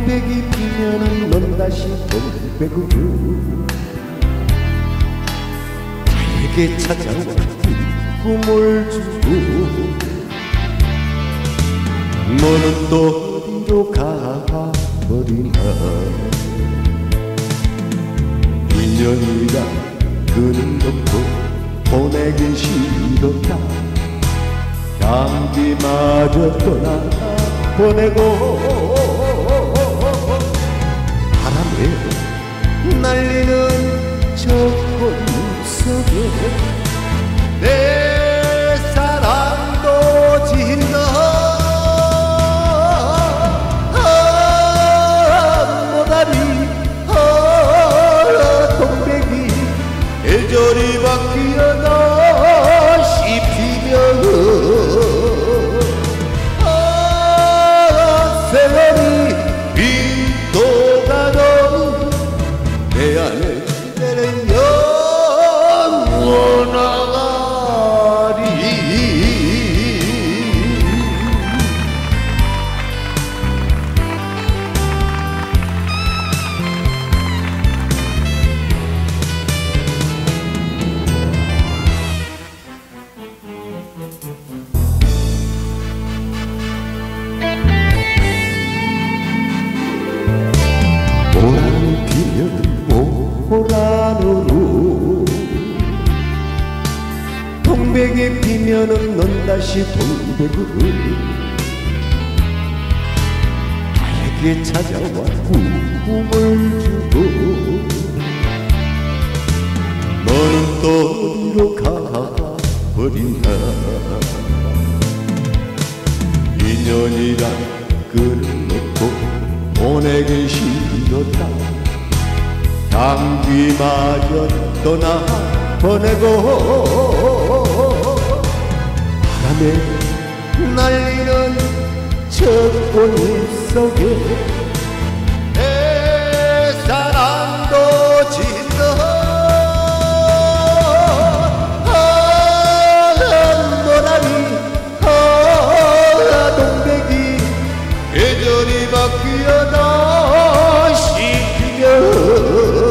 동백이 피면은 넌 다시 동백으로 나에게 찾아와 꿈을 주고 너는 또 어디로 가버리나. 인연이라 그는 놓고 보내기 싫었다. 향기마저 떠나보내고 바람에 날리는 저 꽃잎 속에 내 사랑도 진다. 모다리 동백이 계절이 바뀌어나 씹히면 세월이 빗도가도 내 안에 그대는 영원하리. 보라는 피면 보라노로 동백이 피면은 넌 다시 동백으로 나에게 찾아와 꿈을 주고 너는 또 어디로 가버린다. 인연이란 끈을 놓고 보내기 싫었다. 향기마저 떠나보내고 바람에 날리는 저 꽃잎 속에 내 사랑도 진다. 동백이 계절이 바뀌어나 씹히면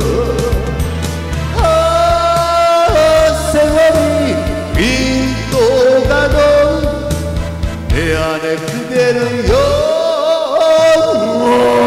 세월이 빗도가도 내 안에 그대는 영원.